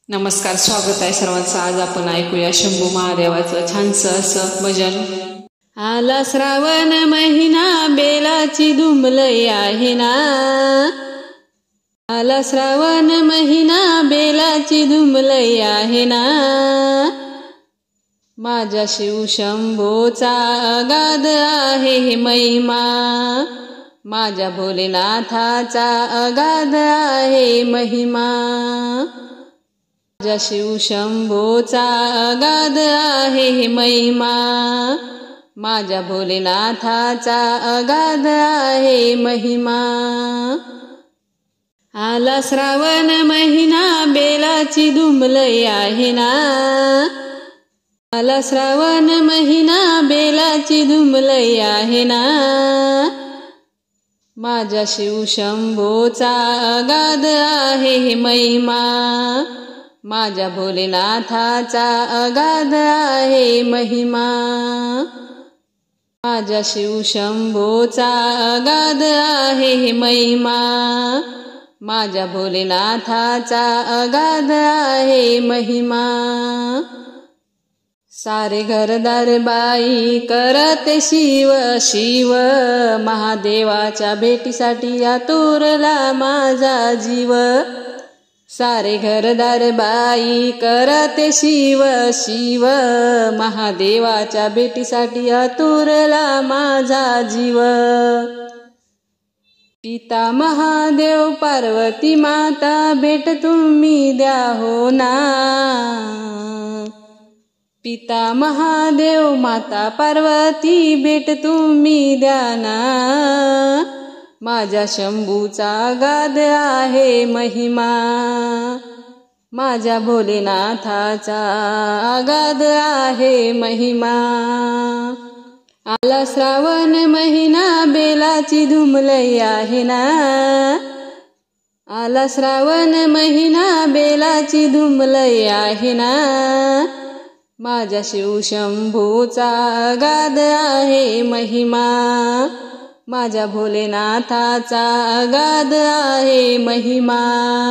नमस्कार, स्वागत आहे सर्वांचं. आज आपण ऐकूया शंभू महादेवाचं छानसं असं भजन. आला श्रावण महिना, बेलाची धुमलई आहे ना. आला श्रावण महिना, बेलाची धुमलई आहे ना. माझ्या शिव शंभूचा अगाध आहे महिमा. माझ्या भोलेनाथाचा अगाध आहे महिमा. माझ्या शिव शंभूचा अगाध आहे महिमा. माझ्या भोलेनाथाचा अगाध आहे महिमा. आला श्रावण महिना, बेलाची धुमलई आहे ना. आला श्रावण महिना, बेलाची धुमलई आहे ना. माझ्या शिव शंभूचा अगाध आहे महिमा. माझ्या भोलेनाथाचा अगाध आहे महिमा. माझ्या शिव शंभूचा अगाध आहे महिमा. माझ्या भोलेनाथाचा अगाध आहे महिमा. सारे घरदार बाई करते शिव शिव. महादेवाच्या भेटीसाठी आतुरला माझा जीव. सारे घरदार बाई करते शिव शिव. महादेवाच्या भेटीसाठी आतुरला माझा जीव. पिता महादेव, पार्वती माता, भेट तुम्ही द्या हो ना. पिता महादेव, माता पार्वती, भेट तुम्ही द्या ना. माझ्या शंभूचा अगाध आहे महिमा. माझ्या भोलेनाथाचा अगाध आहे महिमा. आला श्रावण महिना, बेलाची धुमलई आहे ना. आला श्रावण महिना, बेलाची धुमलई आहे ना. माझ्या शिव शंभूचा अगाध आहे महिमा. माझ्या भोलेनाथाचा अगाध आहे महिमा.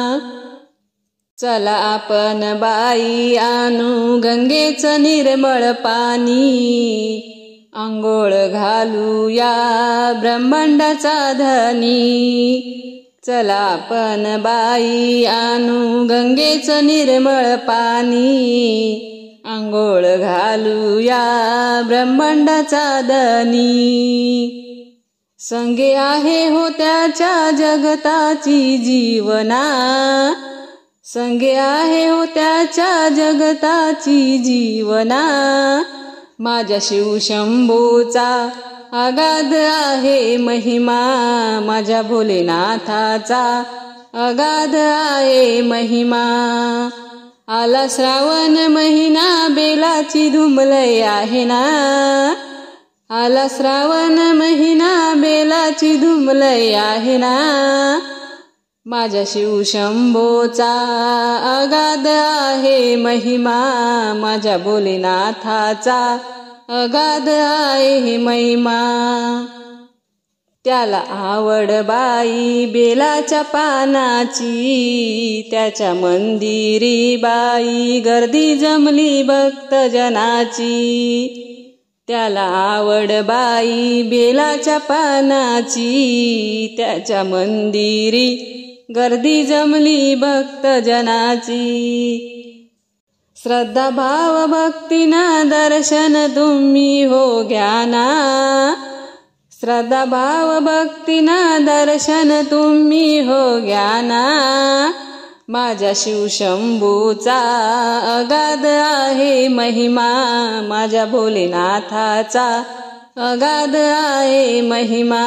चला आपण बाई आणू गंगेचं निर्मळ पाणी. अंघोळ घालूया ब्रह्मांडाचा धनी. चला आपण बाई आणू गंगेचं निर्मळ पाणी. अंघोळ घालूया ब्रह्मांडाचा धनी. संगे आहे हो त्याच्या जगताची जीवना. संगे आहे हो त्याच्या जगताची जीवना. माझ्या शिव शंभूचा अगाध आहे महिमा. माझ्या भोलेनाथाचा अगाध आहे महिमा. आला श्रावण महिना, बेलाची धुमलई आहे ना. आला श्रावण महिना, बेलाची धुमलई आहे ना. माझ्या शिव शंभूचा अगाध आहे महिमा. माझ्या भोलेनाथाचा अगाध आहे महिमा. त्याला आवड बाई बेलाच्या पानाची. त्याच्या मंदिरी बाई गर्दी जमली भक्तजनाची. त्याला आवड बाई बेलाच्या पानाची. त्याच्या मंदिरी गर्दी जमली भक्तजनाची. श्रद्धा भाव भक्तीना दर्शन तुम्ही हो घ्या ना. श्रद्धा भाव भक्तीना दर्शन तुम्ही हो घ्या ना. माझ्या शिव शंभूचा अगाध आहे महिमा. माझ्या भोलेनाथाचा अगाध आहे महिमा.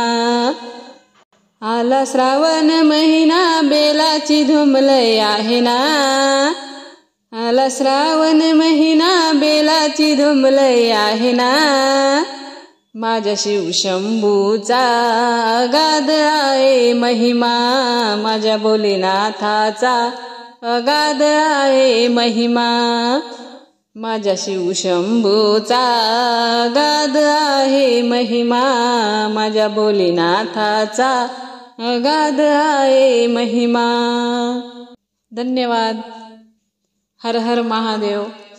आला श्रावण महिना, बेलाची धुमलई आहे ना. आला श्रावण महिना, बेलाची धुमलई आहे ना. माझ्या शिव शंभूचा अगाध आहे महिमा. माझ्या भोलेनाथाचा अगाध आहे महिमा. माझ्या शिव शंभूचा अगाध आहे महिमा. माझ्या भोलेनाथाचा अगाध आहे महिमा. धन्यवाद. हर हर महादेव.